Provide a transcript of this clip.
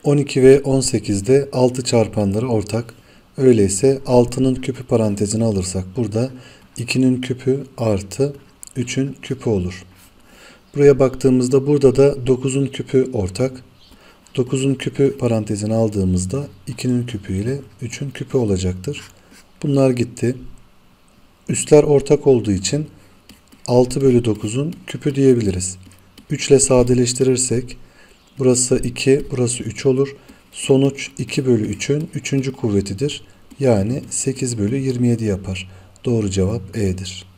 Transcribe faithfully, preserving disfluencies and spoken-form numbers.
on iki ve on sekizde altı çarpanları ortak. Öyleyse altının küpü parantezine alırsak burada ikinin küpü artı üçün küpü olur. Buraya baktığımızda burada da dokuzun küpü ortak. dokuzun küpü parantezine aldığımızda ikinin küpü ile üçün küpü olacaktır. Bunlar gitti. Üstler ortak olduğu için altı bölü dokuzun küpü diyebiliriz. üç ile sadeleştirirsek burası iki, burası üç olur. Sonuç iki bölü üçün üçüncü kuvvetidir. Yani sekiz bölü yirmi yedi yapar. Doğru cevap E'dir.